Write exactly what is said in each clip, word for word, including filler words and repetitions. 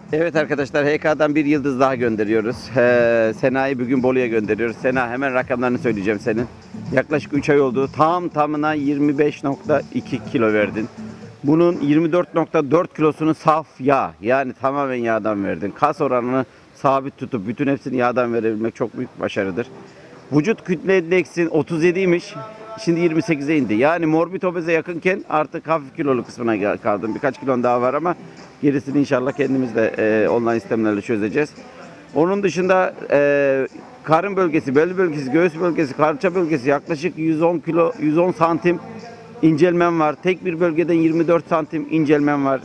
Evet arkadaşlar, H K'dan bir yıldız daha gönderiyoruz. Ee, Sena'yı bugün Bolu'ya gönderiyoruz. Sena, hemen rakamlarını söyleyeceğim senin. Yaklaşık üç ay oldu. Tam tamına yirmi beş nokta iki kilo verdin. Bunun yirmi dört nokta dört kilosunu saf yağ, yani tamamen yağdan verdin. Kas oranını sabit tutup bütün hepsini yağdan verebilmek çok büyük başarıdır. Vücut kütle endeksin otuz yediymiş. Şimdi yirmi sekize indi. Yani morbid obeze yakınken artık hafif kilolu kısmına kaldın. Birkaç kilon daha var ama gerisini inşallah kendimiz de e, online sistemlerle çözeceğiz. Onun dışında e, karın bölgesi, bel bölgesi, göğüs bölgesi, kalça bölgesi yaklaşık yüz on kilo, yüz on santim incelmem var. Tek bir bölgeden yirmi dört santim incelmem var.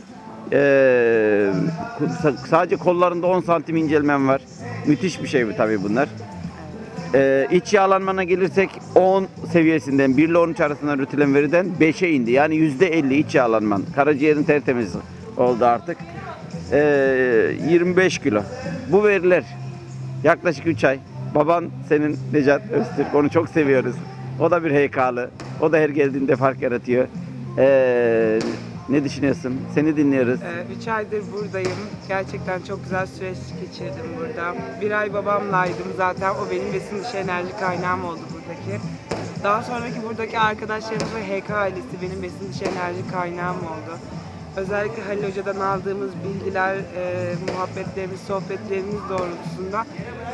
E, sadece kollarında on santim incelmem var. Müthiş bir şey bu tabii bunlar. Ee, iç yağlanmana gelirsek on seviyesinden bir ile on üç arasında üretilen veriden beşe indi. Yani yüzde elli iç yağlanman. Karaciğerin tertemiz oldu artık. Ee, yirmi beş kilo. Bu veriler yaklaşık üç ay. Baban senin Necat Öztürk. Onu çok seviyoruz. O da bir H K'lı. O da her geldiğinde fark yaratıyor. Ee, ne düşünüyorsun? Seni dinliyoruz. üç aydır buradayım. Gerçekten çok güzel süreç geçirdim burada. Bir ay babamlaydım zaten. O benim besin dışı enerji kaynağım oldu buradaki. Daha sonraki buradaki arkadaşlarımız ve H K ailesi benim besin dışı enerji kaynağım oldu. Özellikle Halil Hoca'dan aldığımız bilgiler, e, muhabbetlerimiz, sohbetlerimiz doğrultusunda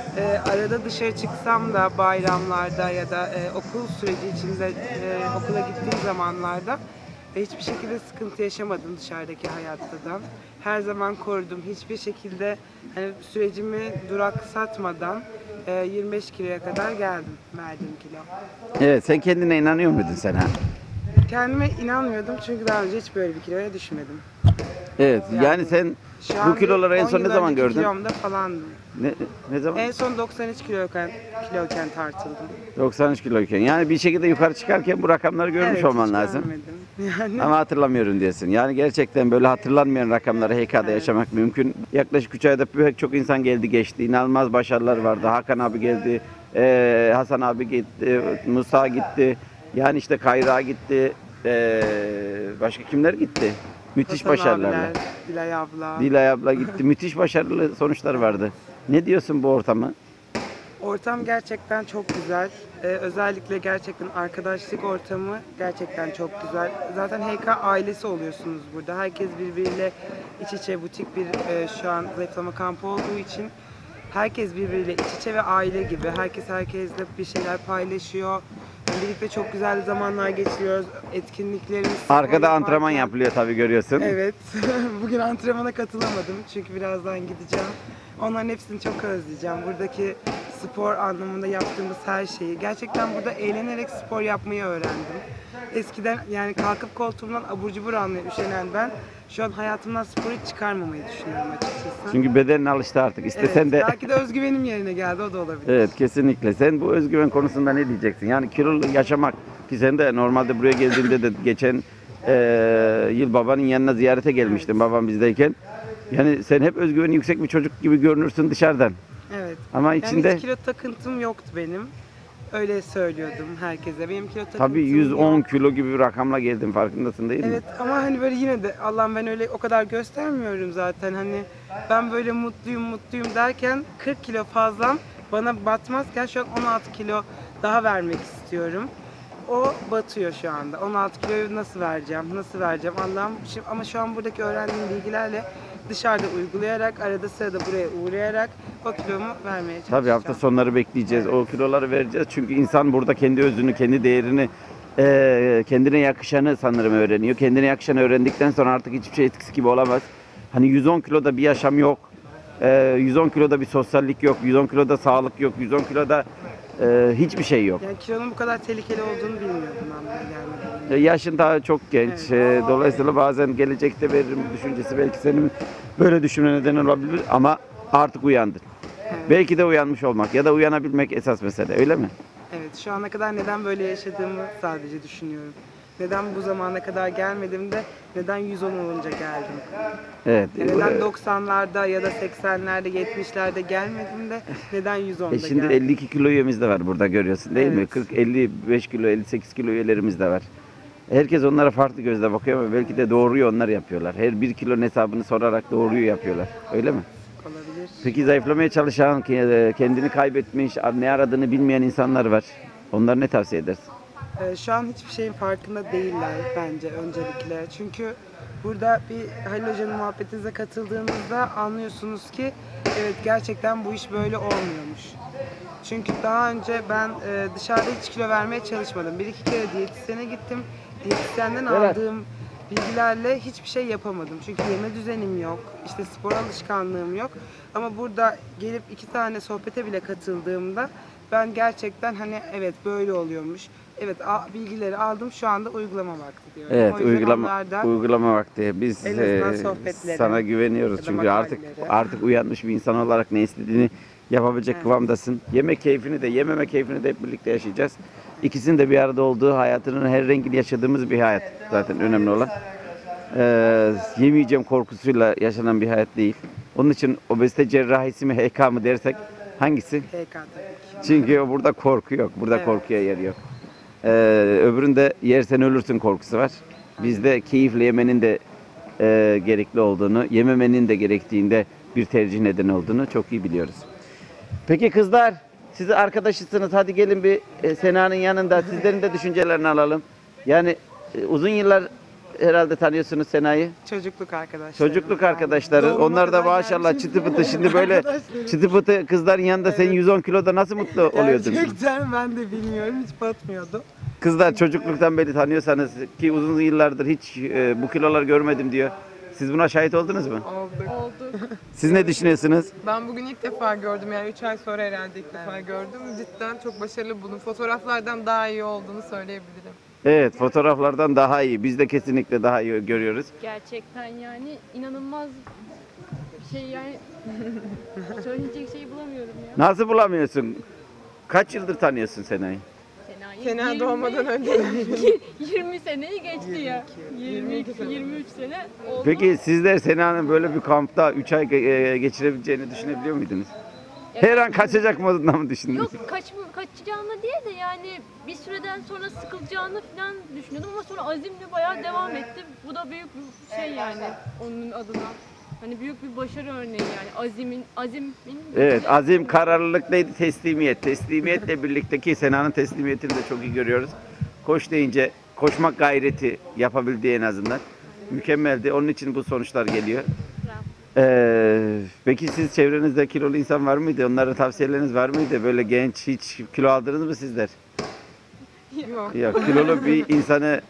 e, arada dışarı çıksam da bayramlarda ya da e, okul süreci içinde e, okula gittiğim zamanlarda hiçbir şekilde sıkıntı yaşamadım dışarıdaki hayattadan. Her zaman korudum. Hiçbir şekilde hani sürecimi duraksatmadan e, yirmi beş kiloya kadar geldim, verdiğim kilo. Evet, sen kendine inanıyor muydun sen ha? Kendime inanmıyordum çünkü daha önce hiç böyle bir kiloya düşmedim. Evet, yani, Yani sen Şu bu an kiloları en on son yıl ne zaman önceki gördün? kilomda falandım. Ne, ne zaman? En son doksan üç kiloyken, kiloyken tartıldım. doksan üç kiloyken. Yani bir şekilde yukarı çıkarken bu rakamları görmüş Evet, olman hiç lazım. görmedim. Yani Ama hatırlamıyorum diyorsun. Yani gerçekten böyle hatırlanmayan rakamları H K'da Evet. yaşamak mümkün. Yaklaşık üç ayda pek çok insan geldi geçti. İnanılmaz başarılar vardı. Hakan abi geldi, ee, Hasan abi gitti, Musa gitti. Yani işte Kayra gitti. Ee, başka kimler gitti? Müthiş Hasan başarılarla. abiler, Dilay abla. Dilay abla gitti. Müthiş başarılı sonuçlar vardı. Ne diyorsun bu ortamı? Ortam gerçekten çok güzel. Ee, özellikle gerçekten arkadaşlık ortamı gerçekten çok güzel. Zaten H K ailesi oluyorsunuz burada. Herkes birbiriyle iç içe, butik bir e, şu an zayıflama kampı olduğu için herkes birbiriyle iç içe ve aile gibi. Herkes herkesle bir şeyler paylaşıyor. Birlikte çok güzel zamanlar geçiriyoruz. Etkinliklerimiz... Arkada antrenman yaparken- yapılıyor tabii, görüyorsun. Evet. Bugün antrenmana katılamadım çünkü birazdan gideceğim. Onların hepsini çok özleyeceğim. Buradaki spor anlamında yaptığımız her şeyi. Gerçekten burada eğlenerek spor yapmayı öğrendim. Eskiden yani kalkıp koltuğumdan abur cubur almaya üşenen ben şu an hayatımdan sporu hiç çıkarmamayı düşünüyorum açıkçası. Çünkü bedenin alıştı artık. İstesen Evet, de... belki de özgüvenim yerine geldi, o da olabilir. Evet, kesinlikle. Sen bu özgüven konusunda ne diyeceksin? Yani kilolu yaşamak, ki sen de normalde buraya geldiğinde de geçen e, yıl babanın yanına ziyarete gelmiştin, evet, babam bizdeyken. Yani sen hep özgüveni yüksek bir çocuk gibi görünürsün dışarıdan. Evet. Ama Yani içinde hiç kilo takıntım yoktu benim. Öyle söylüyordum herkese. Benim kilo takıntım tabii yüz on yok. kilo gibi bir rakamla geldin, farkındasın değil mi? Evet, ama hani böyle yine de Allah'ım ben öyle o kadar göstermiyorum zaten, hani ben böyle mutluyum mutluyum derken kırk kilo fazlam bana batmazken şu an on altı kilo daha vermek istiyorum. O batıyor şu anda. on altı kiloyu nasıl vereceğim, nasıl vereceğim Allah'ım. Şimdi, ama şu an buradaki öğrendiğim bilgilerle dışarıda uygulayarak, arada sırada buraya uğrayarak o kilomu vermeye çalışacağım. Tabii hafta sonları bekleyeceğiz, o kiloları vereceğiz. Çünkü insan burada kendi özünü, kendi değerini, e, kendine yakışanı sanırım öğreniyor. Kendine yakışanı öğrendikten sonra artık hiçbir şey eskisi gibi olamaz. Hani yüz on kiloda bir yaşam yok. E, yüz on kiloda bir sosyallik yok. yüz on kiloda sağlık yok. yüz on kiloda e, hiçbir şey yok. Yani kilonun bu kadar tehlikeli olduğunu bilmiyordum ben buraya gelmeden önce. E, yaşın daha çok genç. Evet. E, dolayısıyla bazen gelecekte veririm düşüncesi belki senin böyle düşünme neden olabilir ama artık uyandın. Evet. Belki de uyanmış olmak ya da uyanabilmek esas mesele, öyle mi? Evet, şu ana kadar neden böyle yaşadığımı sadece düşünüyorum. Neden bu zamana kadar gelmedim de neden yüz on olunca geldim. Evet. Yani neden doksanlarda ya da seksenlerde, yetmişlerde gelmedim de neden yüz onda E şimdi geldim. elli iki kilo üyemiz de var burada, görüyorsun değil mi? Evet. kırk elli beş kilo, elli sekiz kilo üyelerimiz de var. Herkes onlara farklı gözle bakıyor ama belki de doğruyu onlar yapıyorlar. Her bir kilonun hesabını sorarak doğruyu yapıyorlar. Öyle mi? Olabilir. Peki zayıflamaya çalışan, ke- kendini kaybetmiş, ne aradığını bilmeyen insanlar var. Onlara ne tavsiye edersin? Ee, şu an hiçbir şeyin farkında değiller bence öncelikle. Çünkü burada bir Halil Hoca'nın muhabbetinize katıldığınızda anlıyorsunuz ki evet gerçekten bu iş böyle olmuyormuş. Çünkü daha önce ben e, dışarıda hiç kilo vermeye çalışmadım. Bir iki kere diyetisyene gittim. Diyetisyenden Evet. aldığım bilgilerle hiçbir şey yapamadım. Çünkü yeme düzenim yok, işte spor alışkanlığım yok. Ama burada gelip iki tane sohbete bile katıldığımda ben gerçekten hani evet böyle oluyormuş. Evet a- bilgileri aldım, şu anda uygulama vakti diyorum. Evet, O yüzden uygulama onlardan uygulama vakti. Biz en azından e, sohbetlere sana güveniyoruz ya da çünkü artık makaleleri. artık uyanmış bir insan olarak ne istediğini yapabilecek Evet. kıvamdasın. Yeme keyfini de yememe keyfini de hep birlikte yaşayacağız. İkisinin de bir arada olduğu, hayatının her rengini yaşadığımız bir hayat zaten önemli olan. Ee, yemeyeceğim korkusuyla yaşanan bir hayat değil. Onun için obezite cerrahisi mi H K mı dersek hangisi? H K tabii ki. Çünkü o burada korku yok. Burada Evet. korkuya yer yok. Ee, öbüründe yersen ölürsün korkusu var. Bizde keyifle yemenin de e, gerekli olduğunu, yememenin de gerektiğinde bir tercih nedeni olduğunu çok iyi biliyoruz. Peki kızlar, siz arkadaşısınız. Hadi gelin bir e, Sena'nın yanında sizlerin de düşüncelerini alalım. Yani e, uzun yıllar herhalde tanıyorsunuz Sena'yı. Çocukluk arkadaşlarım. Çocukluk arkadaşları. Doğuma Onlar da kadar maşallah gelmişim. çıtı pıtı. Şimdi böyle Arkadaşlarım. çıtı pıtı kızların yanında sen Evet. yüz on kiloda nasıl mutlu oluyordun? Gerçekten ben de bilmiyorum, hiç batmıyordu. Kızlar çocukluktan beri tanıyorsanız ki uzun yıllardır hiç e, bu kilolar görmedim diyor. Siz buna şahit oldunuz mu? Olduk. Olduk. Siz ne düşünüyorsunuz? Ben bugün ilk defa gördüm, yani üç ay sonra herhalde ilk defa gördüm. Cidden çok başarılı buldum. Fotoğraflardan daha iyi olduğunu söyleyebilirim. Evet, fotoğraflardan daha iyi. Biz de kesinlikle daha iyi görüyoruz. Gerçekten yani inanılmaz bir şey yani söyleyecek şeyi bulamıyorum ya. Nasıl bulamıyorsun? Kaç yıldır tanıyorsun Sena'yı? Sena'yı Sena yirmi doğmadan önce. yirmi seneyi geçti ya. yirmi iki yirmi üç sene oldu. Peki sizler Sena'nın böyle bir kampta üç ay ge- e, geçirebileceğini düşünebiliyor muydunuz? Her an kaçacak modunda mı düşündünüz? Yok kaç, kaçacağını değil de yani bir süreden sonra sıkılacağını falan düşünüyordum ama sonra azimle bayağı devam etti. Bu da büyük bir şey yani onun adına. Hani büyük bir başarı örneği yani azimin, azimin Evet, azim, kararlılık neydi? Teslimiyet. Teslimiyetle birlikteki Sena'nın teslimiyetini de çok iyi görüyoruz. Koş deyince koşmak gayreti yapabildiği en azından. Mükemmeldi. Onun için bu sonuçlar geliyor. Ee, peki siz çevrenizde kilolu insan var mıydı? Onlara tavsiyeleriniz var mıydı? Böyle genç hiç kilo aldınız mı sizler? Yok. Yok. Kilolu bir insanı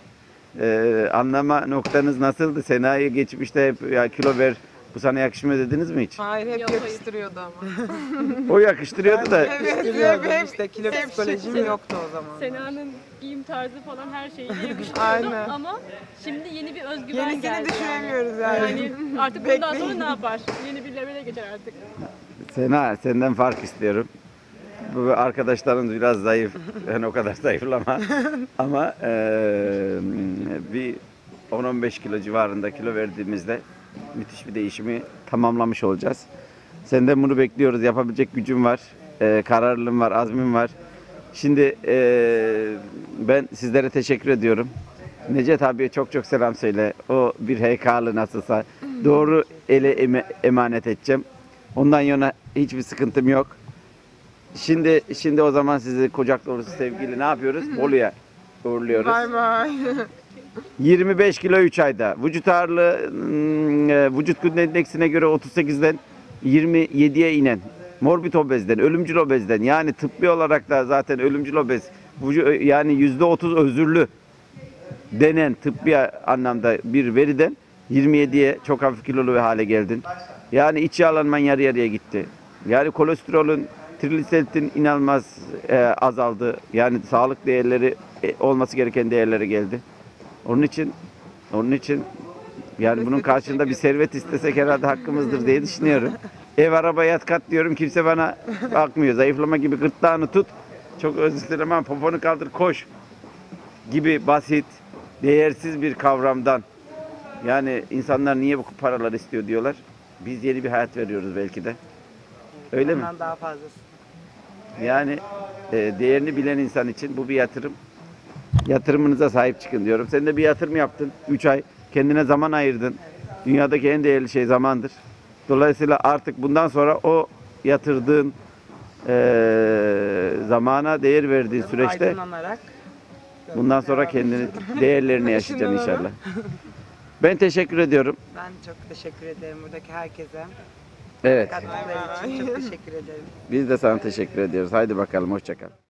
e, anlama noktanız nasıldı? Sena'yı geçmişte hep ya kilo ver bu sana yakışmıyor dediniz mi hiç? Hayır, hep Yok, hayır. yakıştırıyordu ama. O yakıştırıyordu da. Evet, Biliyordum hep, işte, kilo hep psikolojim şey- yoktu o zaman. Sena'nın giyim tarzı falan her şeyine yakışıyordu Aynen. ama şimdi yeni bir özgüven Yenisini geldi. düşünemiyoruz yani. Yani artık bundan sonra Bekleyin. ne yapar? Yeni bir levele geçer artık. Sena senden fark istiyorum. Bu arkadaşlarımız biraz zayıf. Ben o kadar zayıflama. Ama eee, bir on on beş kilo civarında kilo verdiğimizde müthiş bir değişimi tamamlamış olacağız. Senden bunu bekliyoruz. Yapabilecek gücün var. eee kararlılığın var. Azmin var. Şimdi eee, ben sizlere teşekkür ediyorum. Necdet abiye çok çok selam söyle. O bir H K'lı nasılsa doğru ele eme- emanet edeceğim. Ondan yana hiçbir sıkıntım yok. Şimdi şimdi o zaman sizi kucak dolusu sevgili ne yapıyoruz? Bolu'ya uğurluyoruz. Bay bay. yirmi beş kilo üç ayda. Vücut ağırlığı hmm, e, vücut kütle endeksine göre otuz sekizden yirmi yediye inen. Morbid obezden, ölümcül obezden yani tıbbi olarak da zaten ölümcül obez vücu- yani yüzde otuz özürlü denen tıbbi anlamda bir veriden yirmi yediye çok hafif kilolu bir hale geldin. Yani iç yağlanman yarı yarıya gitti. Yani kolesterolün, trigliseridin inanılmaz e, azaldı. Yani sağlık değerleri e, olması gereken değerlere geldi. Onun için onun için yani bunun karşılığında bir servet istesek herhalde hakkımızdır diye düşünüyorum. Ev, araba, yat, kat diyorum. Kimse bana bakmıyor. Zayıflama gibi gırtlağını tut. Çok özür dilerim ama poponu kaldır koş gibi basit, değersiz bir kavramdan. Yani insanlar niye bu paralar istiyor diyorlar. Biz yeni bir hayat veriyoruz belki de. Öyle mi? Ondan daha fazlası. Yani e, değerini bilen insan için bu bir yatırım. Yatırımınıza sahip çıkın diyorum. Sen de bir yatırım yaptın. üç ay kendine zaman ayırdın. Dünyadaki en değerli şey zamandır. Dolayısıyla artık bundan sonra o yatırdığın eee, zamana değer verdiğin süreçte Aydınlanarak. bundan sonra kendini değerlerini yaşayacaksın inşallah. Ben teşekkür ediyorum. Ben çok teşekkür ederim buradaki herkese. Evet. Katkıları için çok teşekkür ederim. Biz de sana teşekkür ediyoruz. Haydi bakalım, hoşça kal.